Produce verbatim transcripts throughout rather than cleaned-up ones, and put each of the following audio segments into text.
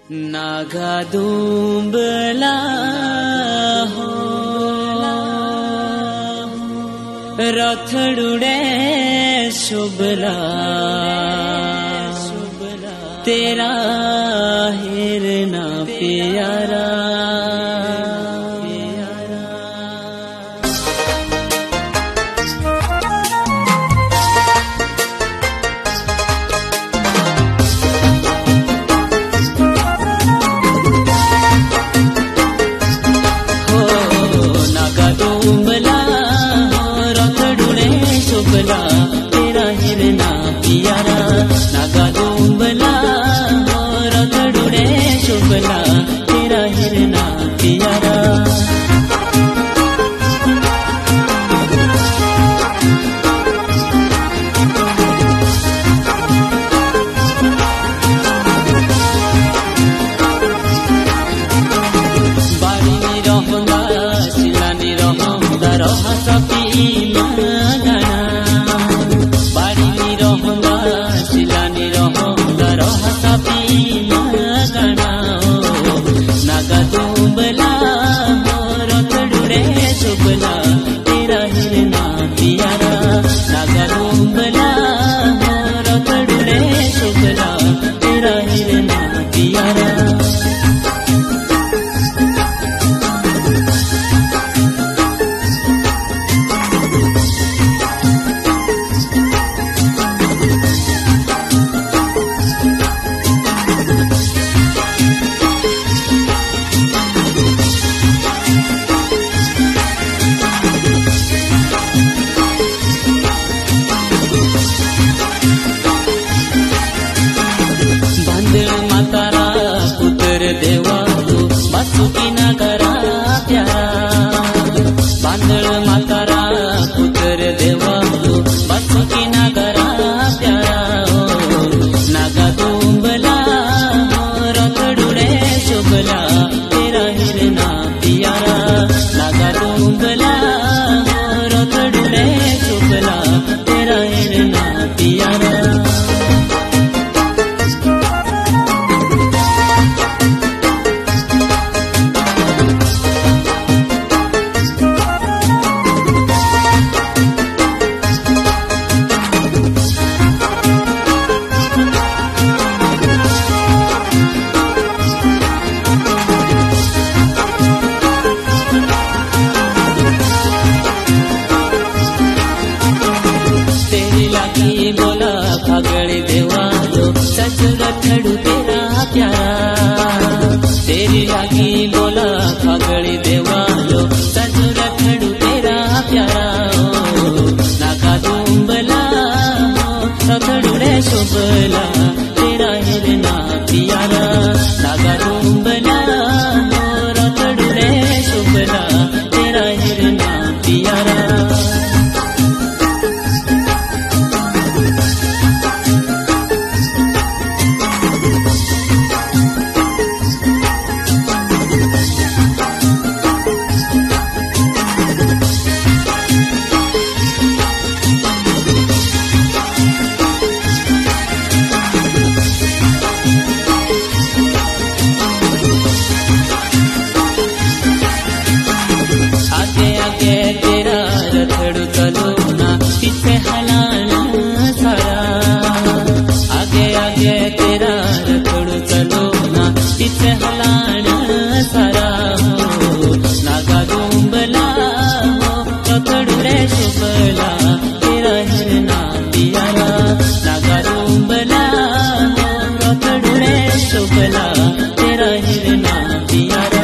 नागा दुंबला हो रथड़ुड़े शुभला तेरा हिरना प्यारा तेरा हिरना प्यारा नागा दुंबला रथड़ुड़े शुभला तेरा हिरना प्यारा बाड़ी रहंदा सिलानी रहंदा रहा सपी नागा दुंबला रथड़ुड़े शुभला तेरा हिरना प्यारा नागा दुंबला रथड़ुड़े शुभला तेरा हिरना प्यारा मातारा पुत्र देवा तू बासुकी नागरा प्यारा बांधड़ मातारा पुत्र देवा तू बासुकी नागरा प्यारा नागा दुंबला रथड़ुड़े शुभला तेरा हिरना प्यारा नागा दुंबला रथड़ुड़े शुभला तेरा हिरना प्यारा बोला फागड़ी देवा लो सच रथड़ू तेरा प्यारा तेरी लागी बोला फागड़ी देवा लो सच रथड़ू तेरा प्यारा नागा दुंबला रथड़ुड़े शुभला तेरा हिरना प्यारा नागा दुंबला रथड़ुड़े शुभला तेरा हिरना प्यारा आगे आगे तेरा रथड़ू चलो ना पीछे हलाना सारा आगे आगे तेरा रथड़ू चलो ना पीछे हलाना सारा नागा दुंबला रथड़ुड़े शुभला तेरा हिरना प्यारा नागा दुंबला रथड़ुड़े शुभला तेरा हिरना प्यारा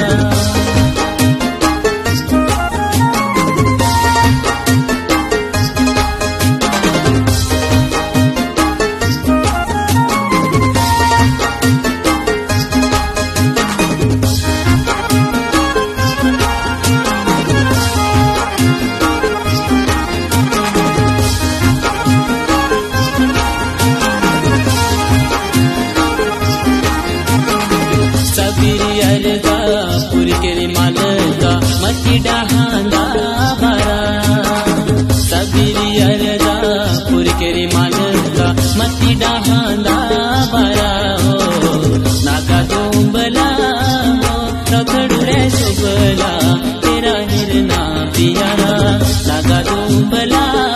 पुरकेरी मालका मती डहांदा बारा सबीरी अरदा पुरकेरी मालका मती डहांदा बारा नागा दुंबला दुबला तेरा हिरना प्यारा लगा दुबला